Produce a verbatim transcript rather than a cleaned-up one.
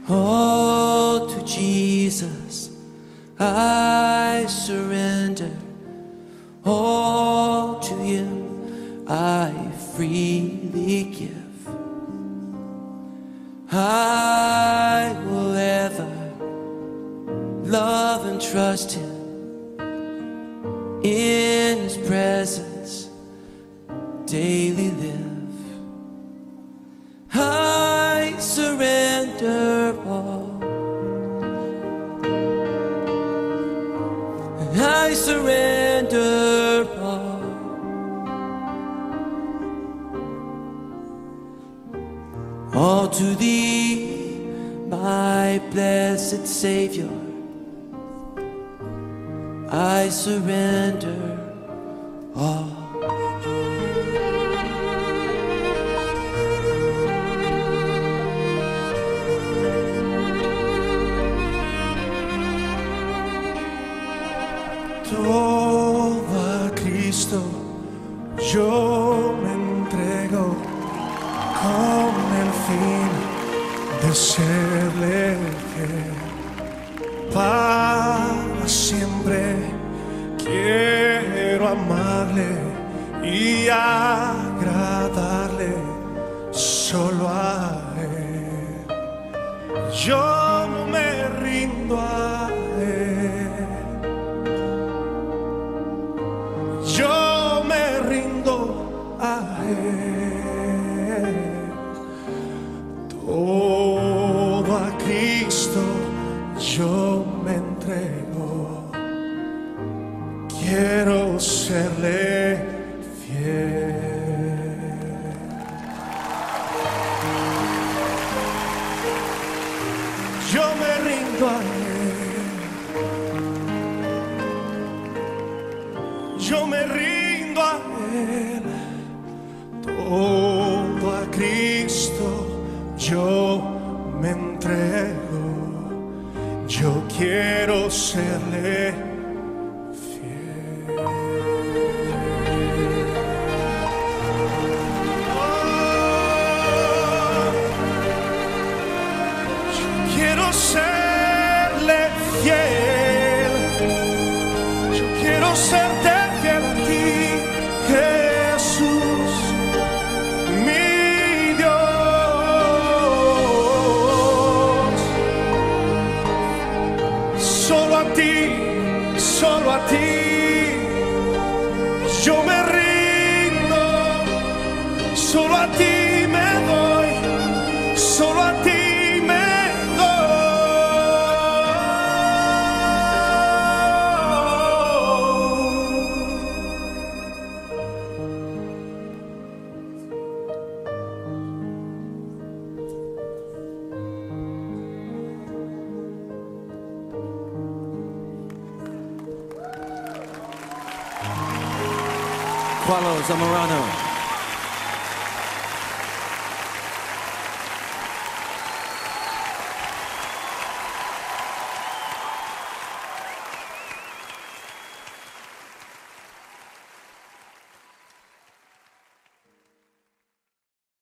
All to Jesus I surrender. All to Him I freely give. I will ever love and trust Him. In His presence daily live. I surrender all. I surrender all. All to Thee, my blessed Savior, I surrender all. Todo a Cristo yo me entrego con el fin de serle fiel. Para siempre quiero amarle y agradarle solo a Él. Yo no me rindo a Él. Yo me rindo a Él. Todo a Cristo yo me entrego. Quiero serle fiel. Yo me rindo a Él. Yo me rindo a Él. Todo a Cristo yo me entrego. Yo quiero serle fiel. Oh, yo quiero serle fiel. Yo quiero serte fiel a ti, Jesús, mi Dios. Solo a ti, solo a ti, yo me rindo. Solo a ti me doy, solo a ti me Qualo Zamorano.